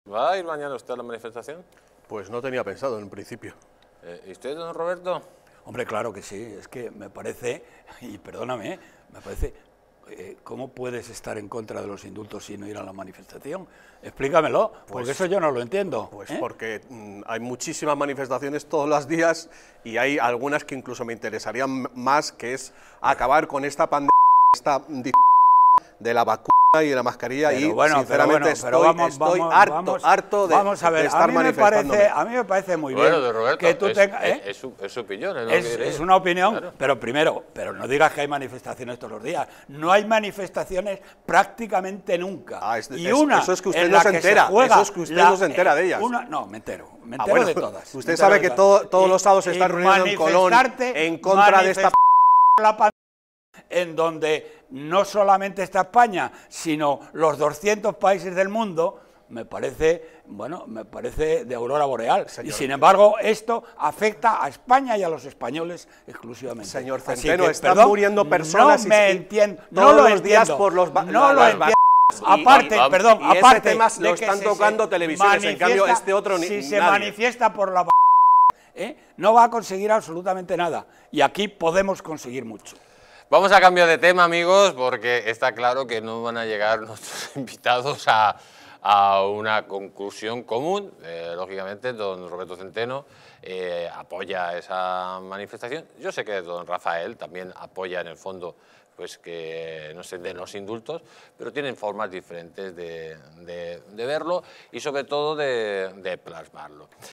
¿Va a ir mañana usted a la manifestación? Pues no tenía pensado en un principio. ¿Y usted, don Roberto? Hombre, claro que sí, es que me parece, y perdóname, me parece, ¿cómo puedes estar en contra de los indultos y no ir a la manifestación? Explícamelo, porque eso yo no lo entiendo. Pues porque hay muchísimas manifestaciones todos los días y hay algunas que incluso me interesarían más, que es acabar con esta pandemia, de la vacuna y de la mascarilla, pero y bueno, sinceramente estoy harto de estar manifestándome. A mí me parece muy bueno, bien don Roberto, que tú tengas... es su opinión, es lo que diré. Es una opinión, Claro. pero primero, no digas que hay manifestaciones todos los días. No hay manifestaciones prácticamente nunca. Eso es que usted no se entera, eso es que usted no se entera de ellas. No, me entero bueno, de todas. Usted sabe que todos los sábados se están reuniendo en Colón en contra de esta... En donde no solamente está España, sino los 200 países del mundo, me parece, bueno, me parece de aurora boreal. Señor, y sin embargo, esto afecta a España y a los españoles exclusivamente. Señor Centeno, están muriendo personas no lo los días por los no lo entiendo. Aparte, perdón, y aparte ese tema de lo que están tocando televisiones, en cambio este otro si se nadie. manifiesta por la no va a conseguir absolutamente nada. Y aquí podemos conseguir mucho. Vamos a cambiar de tema, amigos, porque está claro que no van a llegar nuestros invitados a una conclusión común. Lógicamente, don Roberto Centeno apoya esa manifestación. Yo sé que don Rafael también apoya en el fondo pues que no se den los indultos, pero tienen formas diferentes de verlo y sobre todo de plasmarlo.